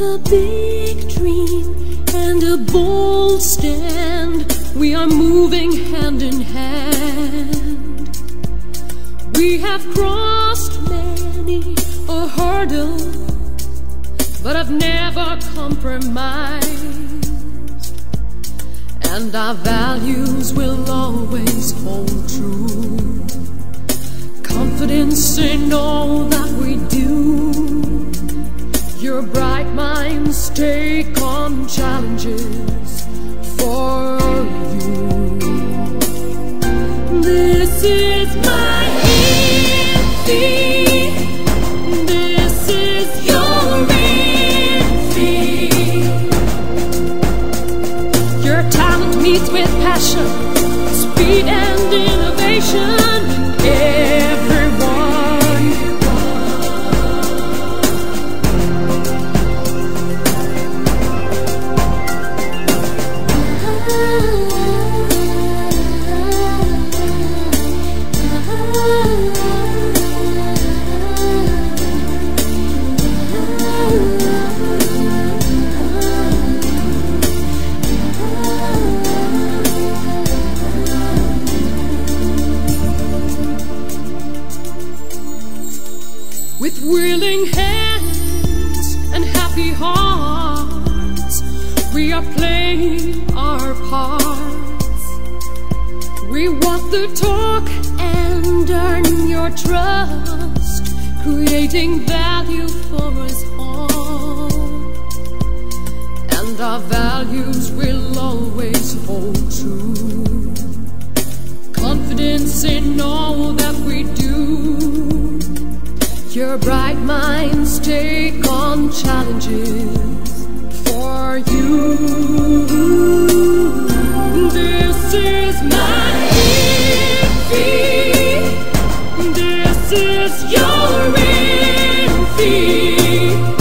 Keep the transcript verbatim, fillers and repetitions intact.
a big dream and a bold stand. We are moving hand in hand. We have crossed many a hurdle, but I've never compromised. And our values will always hold true. Confidence in all that we do. Your bright minds take on challenges for you. This is my iffy. This is your iffy. Your talent meets with passion, speed and innovation. Everyone. With willing hands and happy hearts, we are playing our parts. We walk the talk and earn your trust, creating value for us all. And our values will always hold true. Confidence in all that we do. Your bright minds take on challenges for you. This is my iffy. This is your iffy.